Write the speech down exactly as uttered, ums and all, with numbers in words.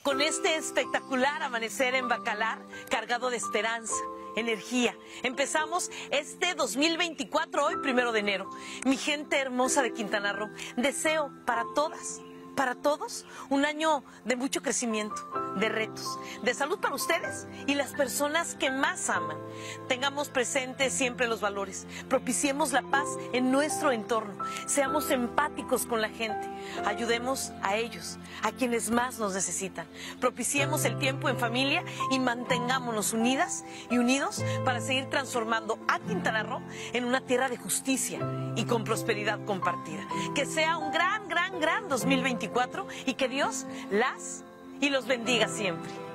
con este espectacular amanecer en Bacalar, cargado de esperanza, energía. Empezamos este dos mil veinticuatro, hoy primero de enero. Mi gente hermosa de Quintana Roo, deseo para todas, para todos, un año de mucho crecimiento, de retos, de salud para ustedes y las personas que más aman. Tengamos presentes siempre los valores, propiciemos la paz en nuestro entorno, seamos empáticos con la gente, ayudemos a ellos, a quienes más nos necesitan, propiciemos el tiempo en familia y mantengámonos unidas y unidos para seguir transformando a Quintana Roo en una tierra de justicia y con prosperidad compartida. Que sea un gran, gran, gran dos mil veinticuatro y que Dios las y los bendiga siempre.